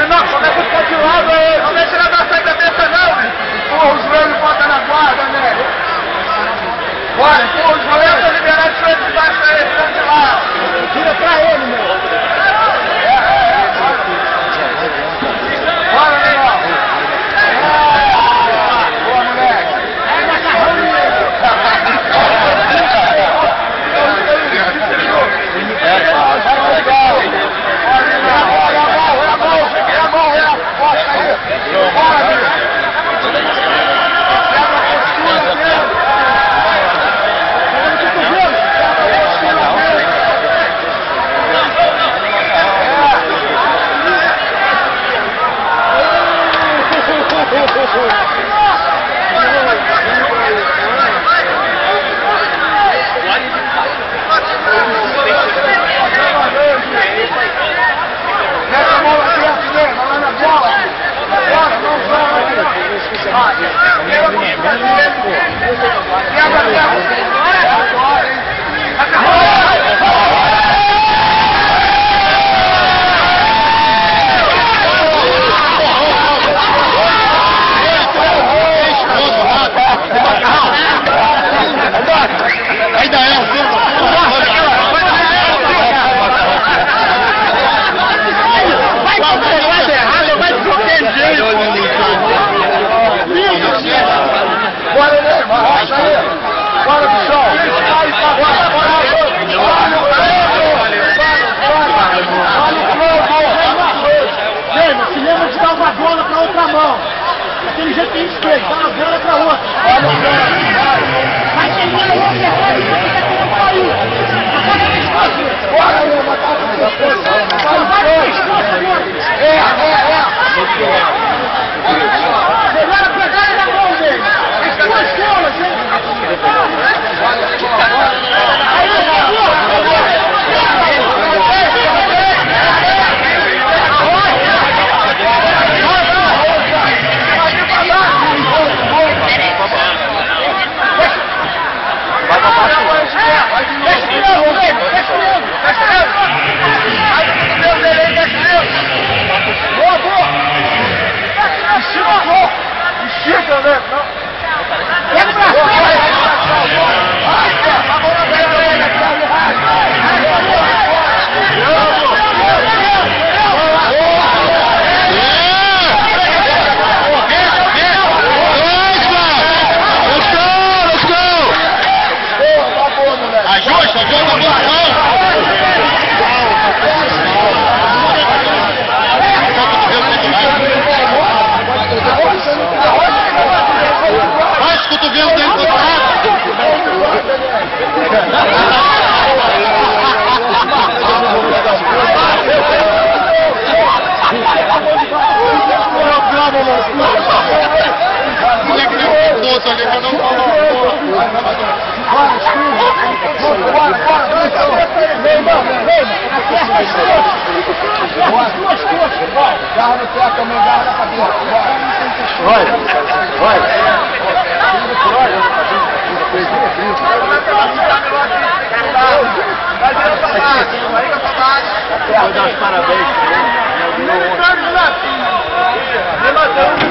não, começa a ficar de lado aí. Não deixa ele abraçar a cabeça não, né? Porra, o joelho bota na guarda, né? Bora, porra, o joelho tá liberado, o joelho de baixo aí, fica de lado. Tira pra ele, meu. Bora, meu irmão. Boa, moleque. É macarrão, aquele jeito que a gente fez, dá uma bola pra outra. Vai chegando o outro, bora, meu, matar o pescoço. Vai no pescoço, amor. Melhor a pegada na mão dele. As duas bolas, hein? Estica, né? Pega pra cotovelo dele pro garra no pé também, garra na cabeça. Vai. Vou dar os parabéns.